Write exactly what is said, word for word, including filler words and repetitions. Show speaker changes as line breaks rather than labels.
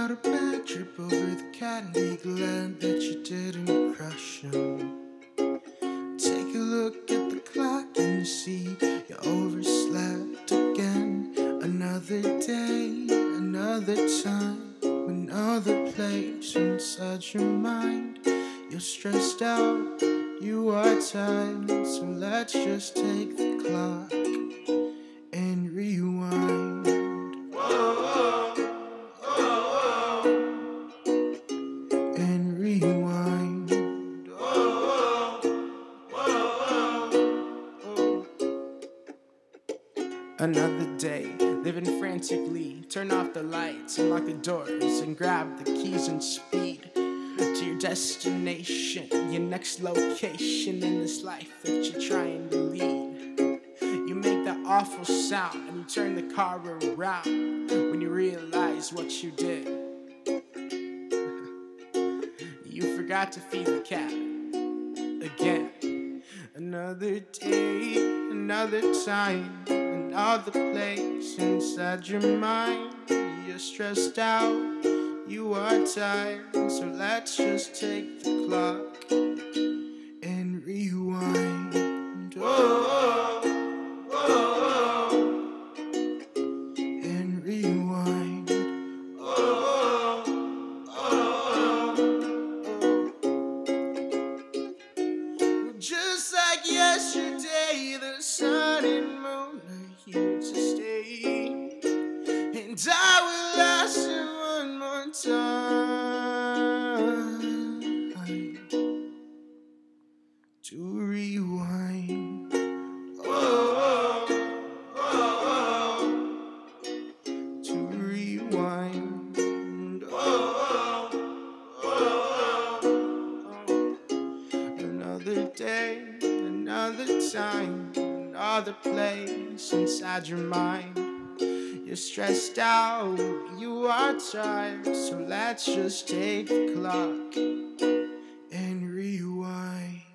got a bad trip over the Cadillac, glad that you didn't crush him. Take a look at the clock and you see you overslept again. Another day, another time, another place inside your mind. You're stressed out, you are tired, so let's just take the clock and rewind. Whoa, whoa, whoa, and rewind. Whoa, whoa, whoa. Another day, living frantically. Turn off the lights and lock the doors and grab the keys and speed to your destination, your next location in this life that you're trying to lead. You make that awful sound and you turn the car around when you realize what you did. You forgot to feed the cat again. Another day, another time, another place inside your mind. You're stressed out, you are tired, so let's just take the clock and rewind. Whoa, whoa, and rewind. Whoa, whoa, whoa. Just like yesterday, the sun and moon are here to stay, and I will ask you one more time to rewind. Whoa, whoa, to rewind. Whoa, whoa, another day, another time, another place inside your mind. You're stressed out, you are tired, so let's just take the clock and rewind.